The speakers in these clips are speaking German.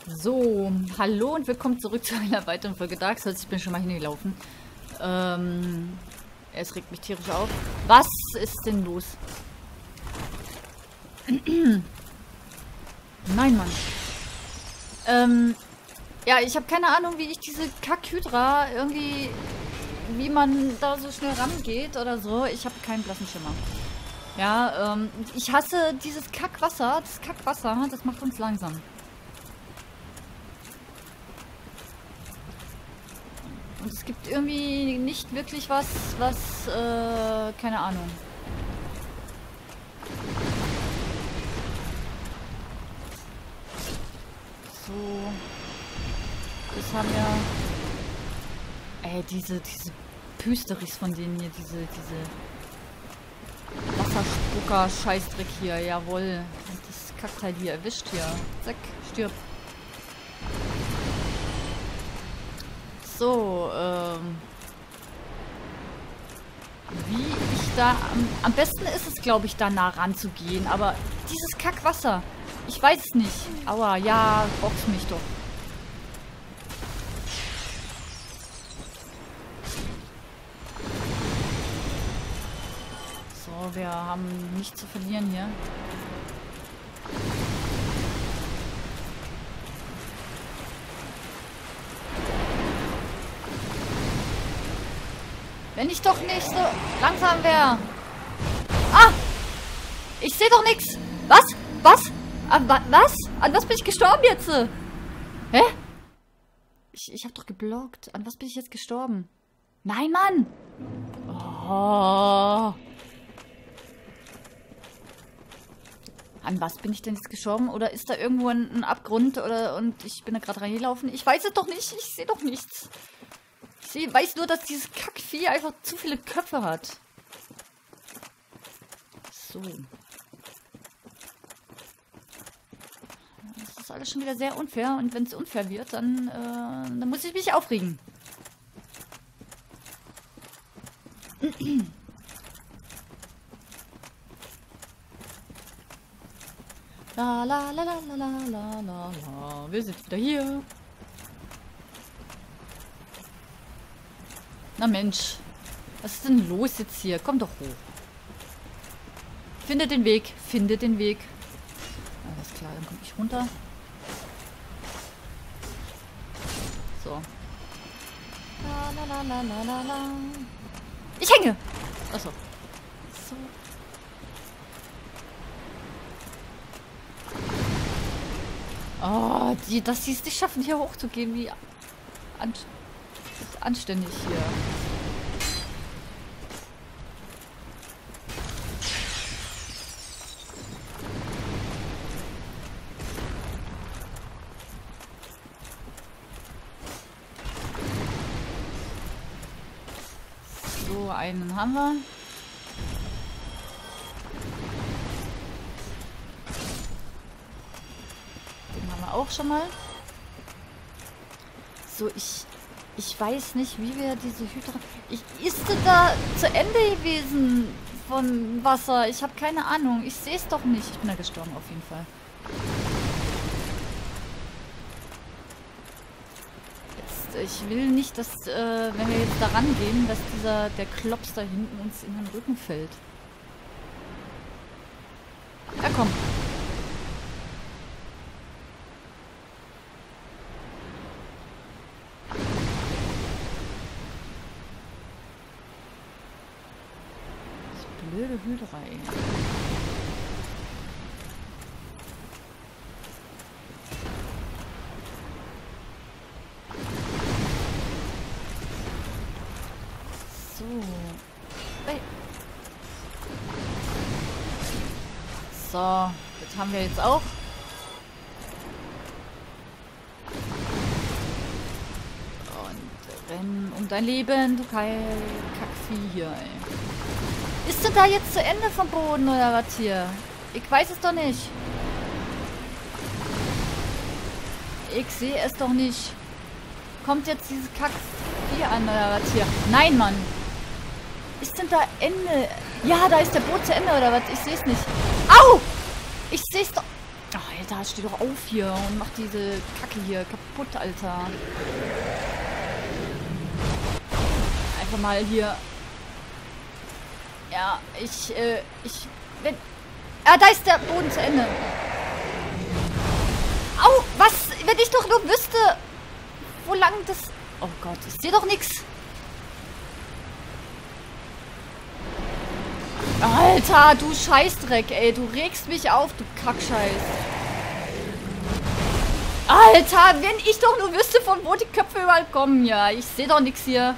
So, hallo und willkommen zurück zu einer weiteren Folge Dark Souls. Ich bin schon mal hingelaufen. Es regt mich tierisch auf. Was ist denn los? Nein, Mann. Ja, ich habe keine Ahnung, wie ich diese Kack-Hydra irgendwie... Wie man da so schnell rangeht oder so. Ich habe keinen blassen Schimmer. Ja, ich hasse dieses Kackwasser. Das Kackwasser, das macht uns langsam. Und es gibt irgendwie nicht wirklich was, keine Ahnung. So. Das haben wir... diese Püsteris von denen hier, diese Wasserspucker-Scheißdreck hier, jawohl. Das Kackteil hier erwischt hier. Zack, stirb. So, wie ich da... Am besten ist es, glaube ich, da nah ranzugehen, aber dieses Kackwasser, ich weiß es nicht. Aua, ja, box mich doch. So, wir haben nichts zu verlieren hier. Wenn ich doch nicht so langsam wäre. Ah! Ich sehe doch nichts. Was? Was? Was? An was bin ich gestorben jetzt? Hä? Ich habe doch geblockt. An was bin ich jetzt gestorben? Nein, Mann! Oh. An was bin ich denn jetzt gestorben? Oder ist da irgendwo ein Abgrund? Und ich bin da gerade reingelaufen? Ich weiß es doch nicht. Ich sehe doch nichts. Ich weiß nur, dass dieses Kackvieh einfach zu viele Köpfe hat. So. Das ist alles schon wieder sehr unfair. Und wenn es unfair wird, dann muss ich mich aufregen. La la la la la la la la. Wir sind wieder hier. Na Mensch, was ist denn los jetzt hier? Komm doch hoch. Finde den Weg, finde den Weg. Alles klar, dann komme ich runter. So. La la la la la la. Ich hänge! Achso. So. Oh, dass sie es nicht schaffen, hier hochzugehen, wie anständig hier. So, einen haben wir. Den haben wir auch schon mal. So, ich weiß nicht, wie wir diese Hydra... Ist da zu Ende gewesen von Wasser? Ich habe keine Ahnung. Ich sehe es doch nicht. Ich bin da gestorben auf jeden Fall. Jetzt, ich will nicht, dass, wenn wir jetzt da rangehen, dass der Klops da hinten uns in den Rücken fällt. Ja, komm. Blöde Hydra, ey. So. Hey. So, das haben wir jetzt auch. Und renn um dein Leben, du Kackvieh hier, ey. Ist denn da jetzt zu Ende vom Boden oder was hier? Ich weiß es doch nicht. Ich sehe es doch nicht. Kommt jetzt dieses Kack-Vieh an oder was hier? Nein, Mann. Ist denn da Ende? Ja, da ist der Boot zu Ende oder was? Ich sehe es nicht. Au! Ich sehe es doch. Oh, Alter, Ja, steh doch auf hier und mach diese Kacke hier kaputt, Alter. Einfach mal hier. Ja, wenn... Ah, da ist der Boden zu Ende. Au, was? Wenn ich doch nur wüsste, wo lang das... Oh Gott, ich sehe doch nichts. Alter, du Scheißdreck, ey. Du regst mich auf, du Kackscheiß. Alter, wenn ich doch nur wüsste, von wo die Köpfe überall kommen. Ja, ich sehe doch nichts hier.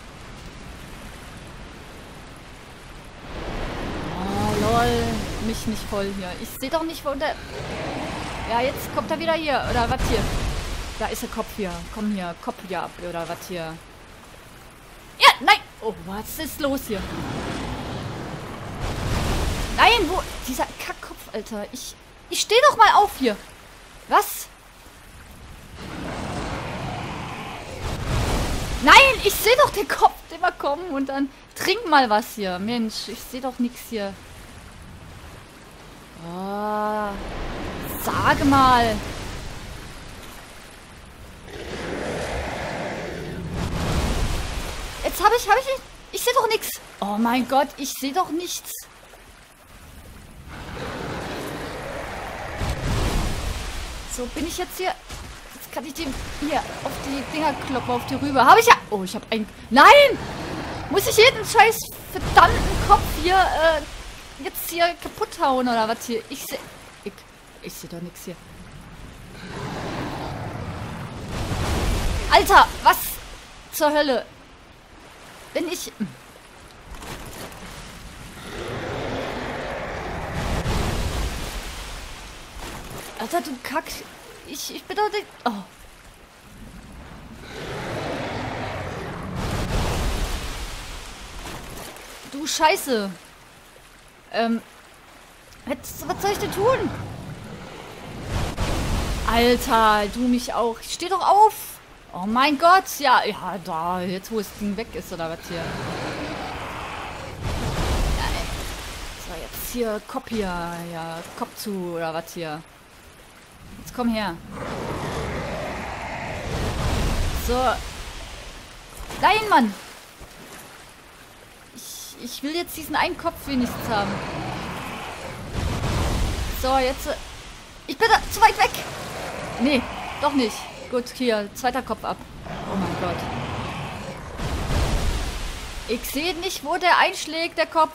Oh, lol. Mich nicht voll hier. Ich sehe doch nicht, wo der... Ja, jetzt kommt er wieder hier. Oder was hier? Da ist der Kopf hier. Komm hier. Kopf hier ab. Oder was hier? Ja, nein. Oh, was ist los hier? Nein, wo... Dieser Kackkopf, Alter. Ich stehe doch mal auf hier. Was? Nein, ich sehe doch den Kopf immer kommen und dann trink mal was hier. Mensch, ich sehe doch nichts hier. Oh, sage mal. Jetzt habe ich ich sehe doch nichts. Oh mein Gott, ich sehe doch nichts. So, bin ich jetzt hier... Jetzt kann ich den hier auf die Dinger kloppen, auf die rüber. Habe ich ja... Oh, ich habe ein... Nein! Muss ich jeden scheiß verdammten Kopf hier jetzt hier kaputt hauen oder was hier? Ich sehe... Ich sehe doch nichts hier. Alter, was zur Hölle? Wenn ich... Alter, du Kack. Ich bin doch nicht... Oh. Du Scheiße. Was soll ich denn tun? Alter, du mich auch. Ich steh doch auf. Oh mein Gott. Ja, da. Jetzt, wo das Ding weg ist, oder was hier? Ja, so, jetzt hier, Kopf hier. Ja, Kopf zu, oder was hier? Jetzt komm her. So. Nein, Mann. Ich will jetzt diesen einen Kopf wenigstens haben. So, jetzt... Ich bin da zu weit weg. Nee, doch nicht. Gut, hier, zweiter Kopf ab. Oh mein Gott. Ich sehe nicht, wo der einschlägt, der Kopf.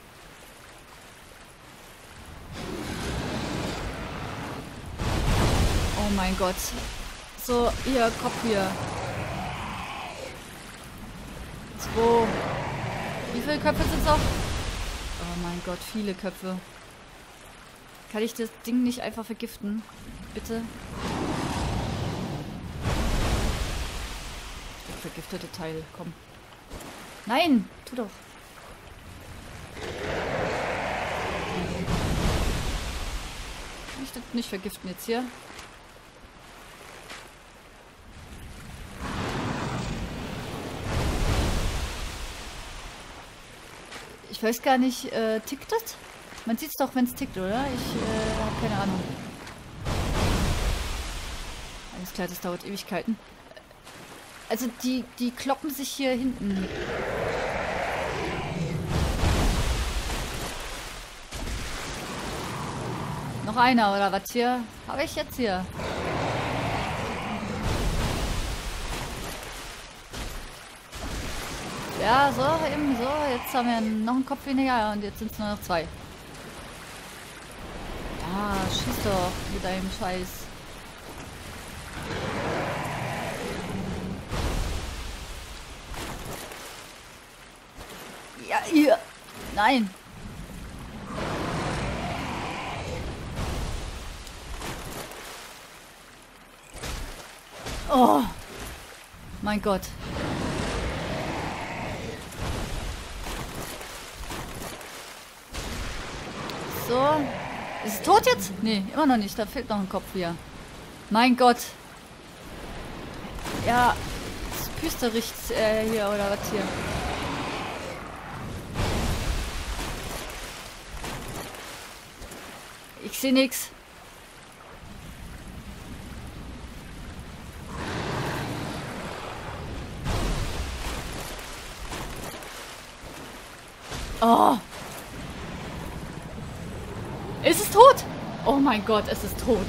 Oh mein Gott. So, hier, Kopf hier. 2. Wie viele Köpfe sind es noch? Oh mein Gott, viele Köpfe. Kann ich das Ding nicht einfach vergiften? Bitte? Der vergiftete Teil, komm. Nein, tu doch. Kann ich das nicht vergiften jetzt hier? Ich weiß gar nicht, tickt das? Man sieht es doch, wenn es tickt, oder? Ich habe keine Ahnung. Alles klar, das dauert Ewigkeiten. Also die kloppen sich hier hinten. Noch einer, oder was hier? Habe ich jetzt hier? Ja, so, eben so. Jetzt haben wir noch einen Kopf weniger und jetzt sind es nur noch 2. Ja, schieß doch mit deinem Scheiß. Ja, hier. Nein. Oh. Mein Gott. So. Ist es tot jetzt? Nee, immer noch nicht. Da fehlt noch ein Kopf hier. Mein Gott. Ja. Das Püster riecht's hier oder was hier? Ich sehe nichts. Oh. Ist es tot? Oh mein Gott, es ist tot.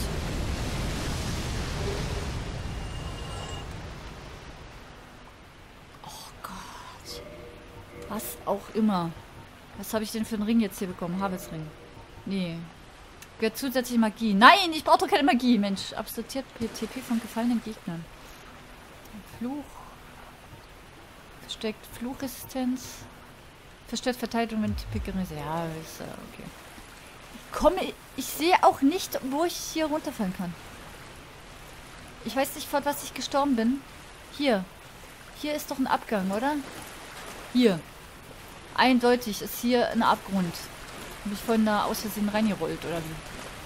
Oh Gott. Was auch immer. Was habe ich denn für einen Ring jetzt hier bekommen? Habelsring. Nee. Gehört zusätzliche Magie. Nein, ich brauche doch keine Magie, Mensch. Absolutiert TP von gefallenen Gegnern. Fluch. Versteckt Fluchresistenz. Verstärkt Verteidigung, wenn TP gering ist. Ja, ist okay. Ich sehe auch nicht, wo ich hier runterfallen kann. Ich weiß nicht, vor was ich gestorben bin. Hier. Hier ist doch ein Abgang, oder? Hier. Eindeutig ist hier ein Abgrund. Habe ich vorhin da aus Versehen reingerollt, oder wie?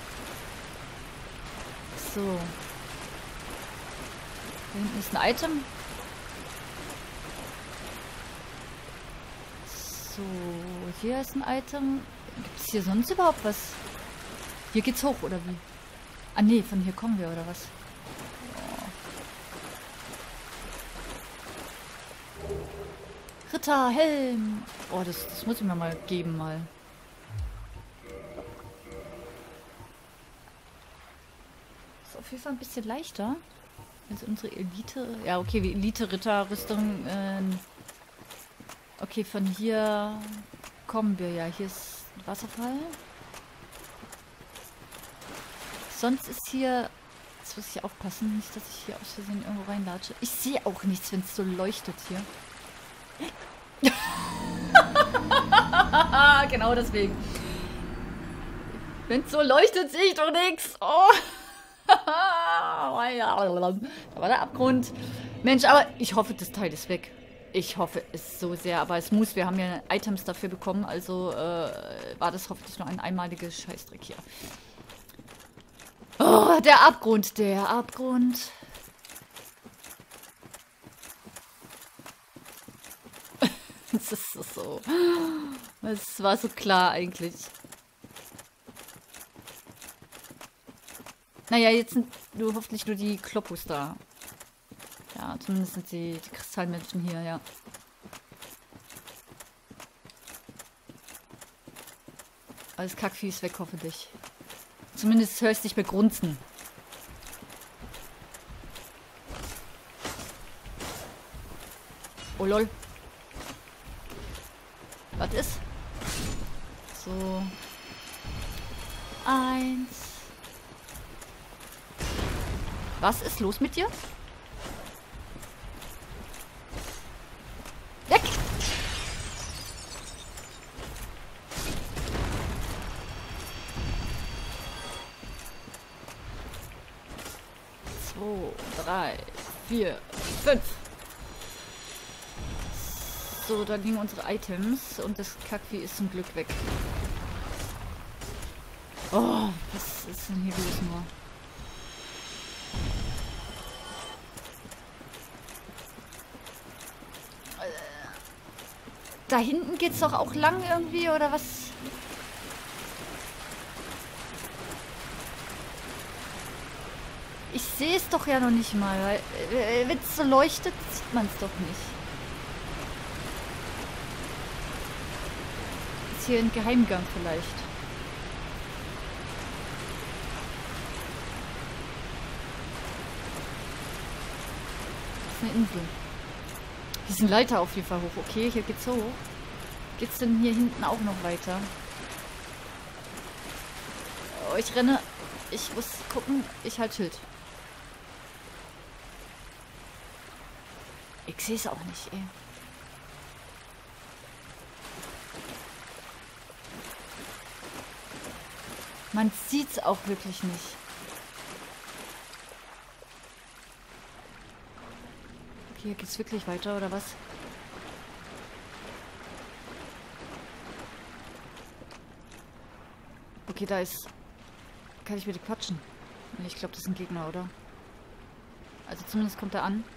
So. Da hinten ist ein Item. So, hier ist ein Item. Gibt es hier sonst überhaupt was? Hier geht's hoch, oder wie? Ah, nee, von hier kommen wir, oder was? Oh. Ritter, Helm! Oh, das muss ich mir mal geben, mal. Ist auf jeden Fall ein bisschen leichter. Als unsere Elite... Ja, okay, wie Elite-Ritter-Rüstung... Okay, von hier kommen wir ja. Hier ist ein Wasserfall. Sonst ist hier... Jetzt muss ich aufpassen, nicht, dass ich hier aus Versehen irgendwo reinlatsche. Ich sehe auch nichts, wenn es so leuchtet hier. Genau deswegen. Wenn es so leuchtet, sehe ich doch nichts. Oh. Da war der Abgrund. Mensch, aber ich hoffe, das Teil ist weg. Ich hoffe es so sehr, aber es muss. Wir haben ja Items dafür bekommen, also war das hoffentlich nur ein einmaliger Scheißdreck hier. Oh, der Abgrund, der Abgrund. Das ist so. Es war so klar eigentlich. Naja, jetzt sind nur hoffentlich nur die Kloppus da. Ja, zumindest sind die Kristallmenschen hier, ja. Alles Kackvieh ist weg, hoffentlich. Zumindest hörst du dich begrunzen. Oh lol. Was ist? So. 1. Was ist los mit dir? Weg! Zwei, 3, 4, 5. So, da liegen unsere Items und das Kackvieh ist zum Glück weg. Oh, was ist denn hier los nur? Da hinten geht's doch auch lang irgendwie, oder was? Ich sehe es doch ja noch nicht mal, weil wenn es so leuchtet, sieht man es doch nicht. Ist hier ein Geheimgang vielleicht. Das ist eine Insel. Hier ist eine Leiter auf jeden Fall hoch. Okay, hier geht's hoch. Geht's denn hier hinten auch noch weiter? Oh, ich renne. Ich muss gucken. Ich halt Schild. Ich sehe es auch nicht, ey. Man sieht's auch wirklich nicht. Okay, hier geht's wirklich weiter, oder was? Okay, da ist... Kann ich bitte quatschen? Ich glaube, das ist ein Gegner, oder? Also zumindest kommt er an.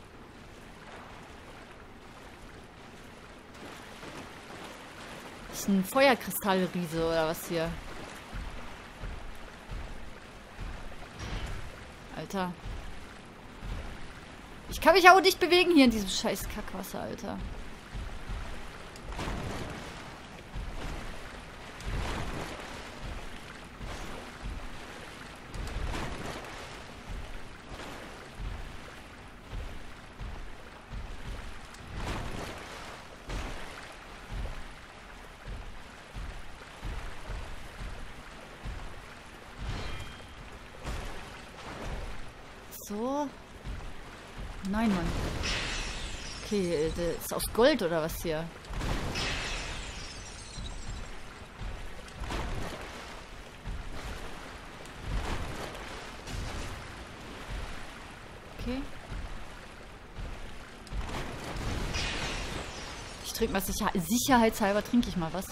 Das ist ein Feuerkristallriese, oder was hier? Alter. Ich kann mich auch nicht bewegen hier in diesem scheiß Kackwasser, Alter. So. Nein, Mann. Okay, das ist aus Gold oder was hier? Okay. Ich trinke mal sicherheitshalber trinke ich mal was.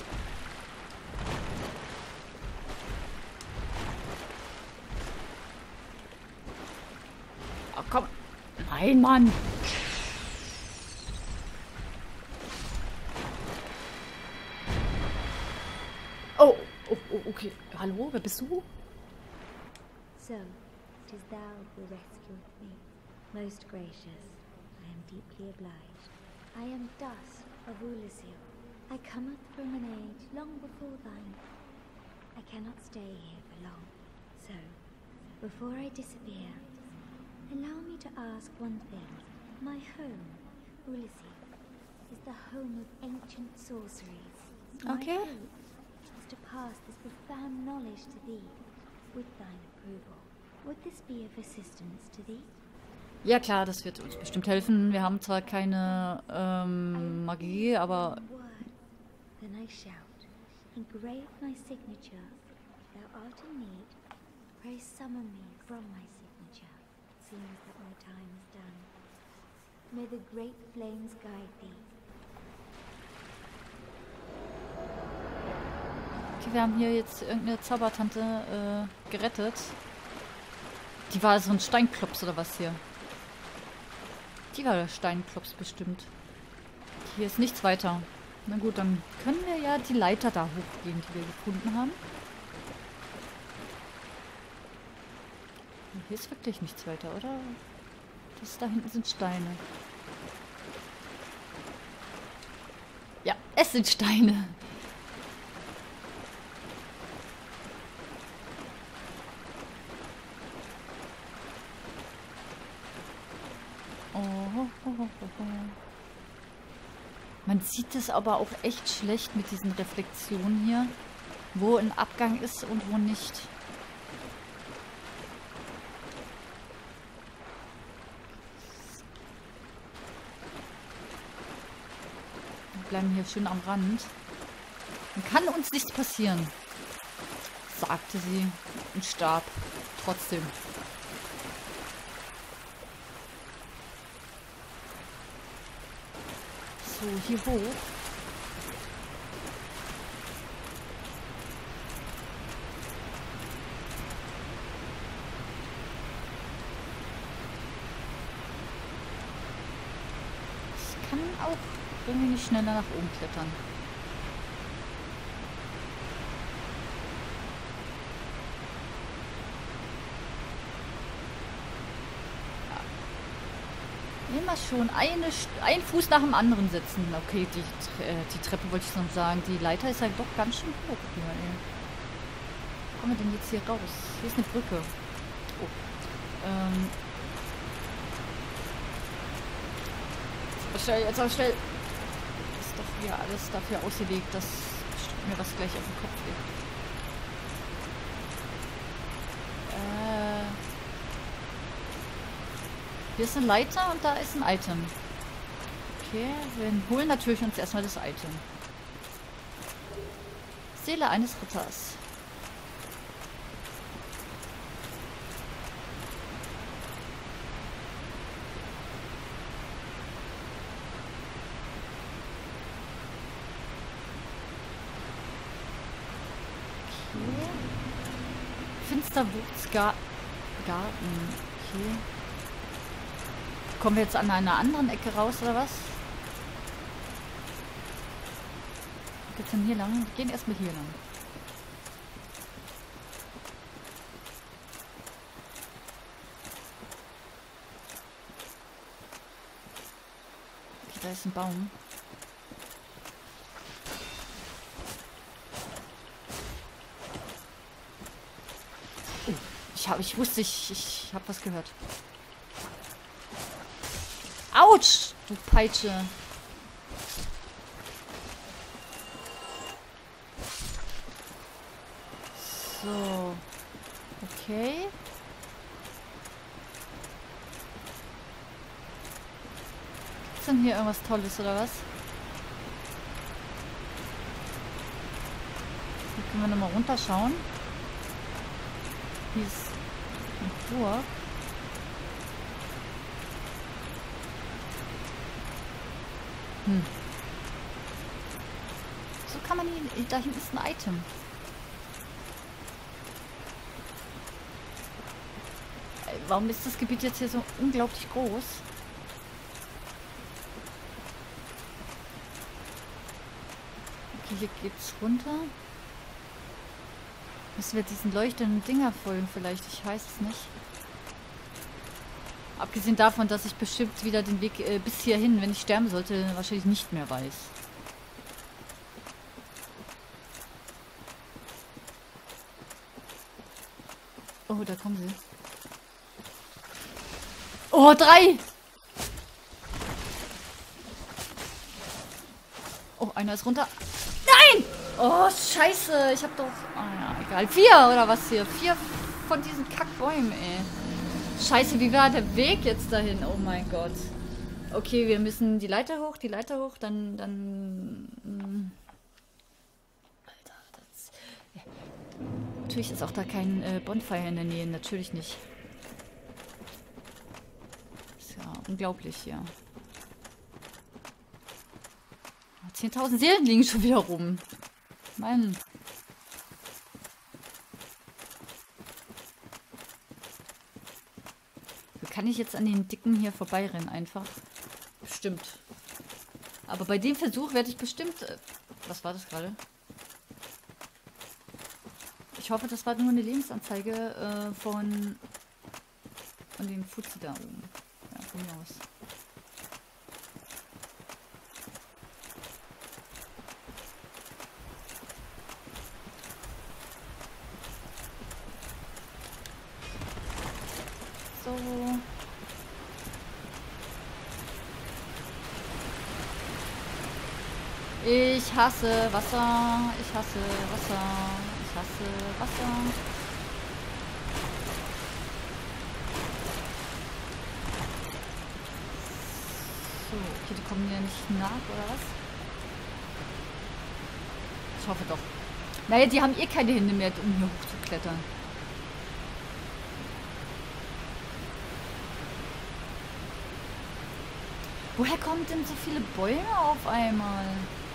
Oh, komm. Nein, Mann. Oh, okay. Hallo, wer bist du? So, it is thou who rescueth me. Most gracious, I am deeply obliged. I am dust of Ulusil. I cometh from an age long before thine. I cannot stay here for long. So, before I disappear, allow me to ask one thing. My home, Ulusil, is the home of ancient sorceries. Okay. My hope is to pass this profound knowledge to thee, with thine approval. Would this be of assistance to thee? Ja klar, das wird uns bestimmt helfen. Wir haben zwar keine Magie, aber... Then I shout, engrave my signature. If thou art in need, pray summon me from my signature. It seems that my time is done. May the great flames guide thee. Okay, wir haben hier jetzt irgendeine Zaubertante gerettet. Die war so ein Steinklops oder was hier? Die war der Steinklops bestimmt. Hier ist nichts weiter. Na gut, dann können wir ja die Leiter da hochgehen, die wir gefunden haben. Hier ist wirklich nichts weiter, oder? Das da hinten sind Steine. Ja, es sind Steine. Man sieht es aber auch echt schlecht mit diesen Reflexionen hier, wo ein Abgang ist und wo nicht. Wir bleiben hier schön am Rand. Dann kann uns nichts passieren, sagte sie und starb trotzdem. So, hier hoch. Ich kann auch irgendwie nicht schneller nach oben klettern. Immer schon ein Fuß nach dem anderen setzen. Okay, die Treppe wollte ich noch sagen. Die Leiter ist halt doch ganz schön hoch hier, ey. Wo kommen wir denn jetzt hier raus? Hier ist eine Brücke. Oh. Jetzt aber schnell. Ist doch hier alles dafür ausgelegt, dass mir was gleich auf den Kopf liegt. Hier ist eine Leiter und da ist ein Item. Okay, wir holen natürlich uns erstmal das Item. Seele eines Ritters. Okay. Finsterwurzgarten. Okay. Kommen wir jetzt an einer anderen Ecke raus, oder was? Wo geht's denn hier lang? Wir gehen erstmal hier lang. Okay, da ist ein Baum. Oh, ich wusste, ich habe was gehört. Autsch, du Peitsche. So. Okay. Gibt's denn hier irgendwas Tolles oder was? Hier können wir nochmal runterschauen. Hier ist eine Burg. So kann man hier... Da hinten ist ein Item. Warum ist das Gebiet jetzt hier so unglaublich groß? Okay, hier geht's runter. Müssen wir diesen leuchtenden Dinger folgen vielleicht? Ich weiß es nicht. Abgesehen davon, dass ich bestimmt wieder den Weg bis hierhin, wenn ich sterben sollte, wahrscheinlich nicht mehr weiß. Oh, da kommen sie. Oh, 3! Oh, einer ist runter. Nein! Oh, scheiße. Ich hab doch... Ah ja, egal. 4 oder was hier? 4 von diesen Kackbäumen, ey. Scheiße, wie war der Weg jetzt dahin? Oh mein Gott. Okay, wir müssen die Leiter hoch, dann... Alter, das... Ja. Natürlich ist auch da kein Bonfire in der Nähe. Natürlich nicht. Ist ja unglaublich hier. 10.000 Seelen liegen schon wieder rum. Mann. Kann ich jetzt an den Dicken hier vorbeirennen einfach? Bestimmt. Aber bei dem Versuch werde ich bestimmt... was war das gerade? Ich hoffe, das war nur eine Lebensanzeige von dem Fuzzi da oben. Ja, von mir aus. So. Ich hasse Wasser. Ich hasse Wasser. Ich hasse Wasser. So, okay, die kommen mir nicht nach, oder was? Ich hoffe doch. Naja, die haben eh keine Hände mehr, um hier hochzuklettern. Woher kommen denn so viele Bäume auf einmal?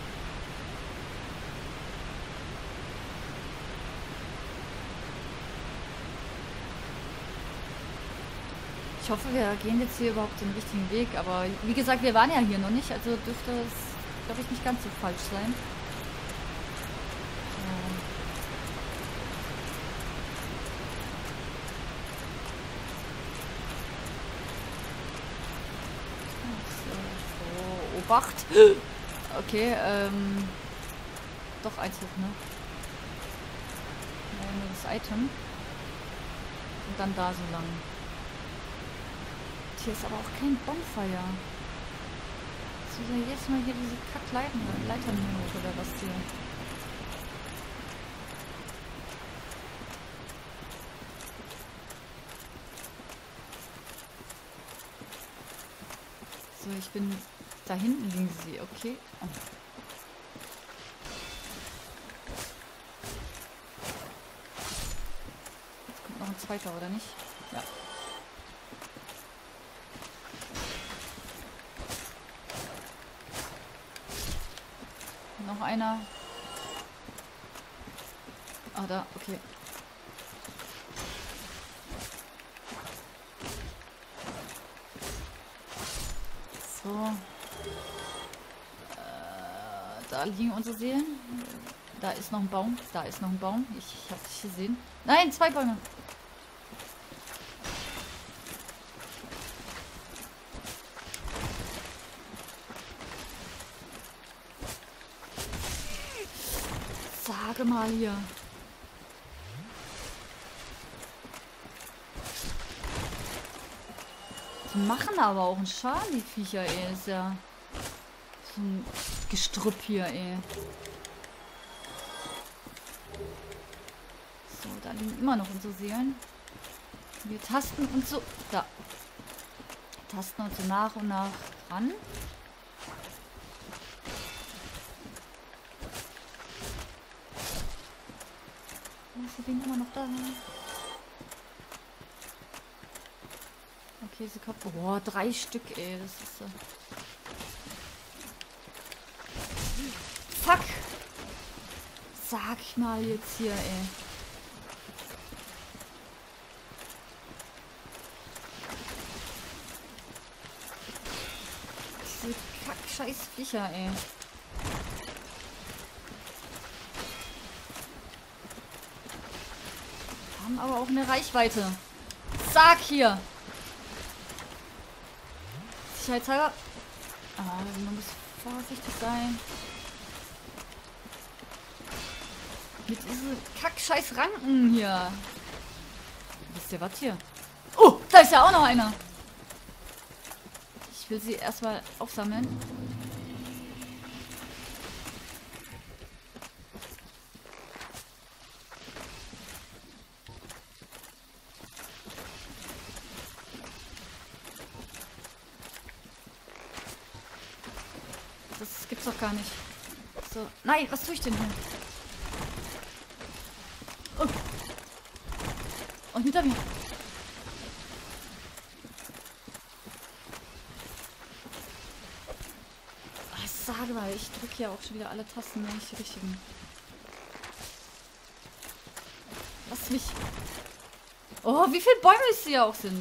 Ich hoffe, wir gehen jetzt hier überhaupt den richtigen Weg. Aber wie gesagt, wir waren ja hier noch nicht. Also dürfte es, glaube ich, nicht ganz so falsch sein. Obacht. Okay, doch eins hoch, ne? Ja, nur das Item. Und dann da so lang. Hier ist aber auch kein Bonfire. So, jetzt mal hier diese Kackleitern hoch oder was hier? So, ich bin... Da hinten liegen sie, okay. Oh. Jetzt kommt noch ein zweiter, oder nicht? Ja. Noch einer. Ah, da, okay. So. Da liegen unsere Seelen. Da ist noch ein Baum. Da ist noch ein Baum. Ich habe dich gesehen. Nein, 2 Bäume. Sage mal hier. Die machen aber auch einen Schaden, die Viecher, ey. Ist ja so ein Gestrüpp hier, ey. So, da liegen immer noch unsere Seelen. Wir tasten uns so... Da. Tasten uns so nach und nach ran. Sie bin immer noch da. Okay, sie kommt. Boah, 3 Stück, ey. Das ist so. Fuck! Sag mal jetzt hier, ey. Diese kack-scheiß Viecher, ey. Haben aber auch eine Reichweite. Sag hier! Sicherheitshalber. Ah, man muss vorsichtig sein. Mit diesen kack-scheiß Ranken hier. Wisst ihr was hier? Oh, da ist ja auch noch einer. Ich will sie erstmal aufsammeln. Das gibt's doch gar nicht. So. Nein, was tue ich denn hier? Oh. Und hinter mir. Ich sage mal, ich drücke hier auch schon wieder alle Tasten, nicht die richtigen. Lass mich. Oh, wie viele Bäume es hier auch sind.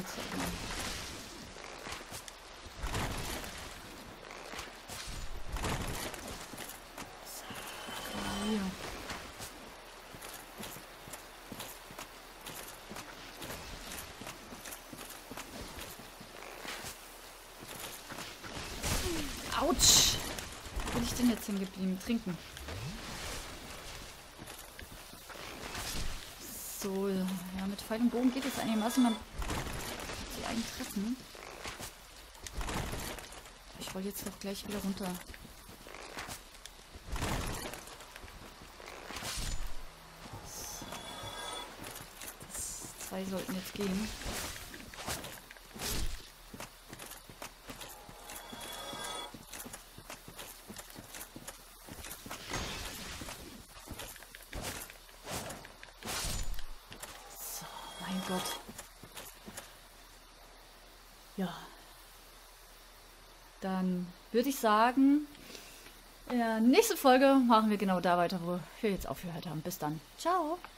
Autsch! Wo bin ich denn jetzt hingeblieben? Trinken. So, ja, mit Pfeil und Bogen geht es einigermaßen. Man die einen treffen. Ich wollte jetzt doch gleich wieder runter. Zwei sollten jetzt gehen. Mein Gott. Ja. Dann würde ich sagen, in der nächsten Folge machen wir genau da weiter, wo wir jetzt aufgehört haben. Bis dann. Ciao.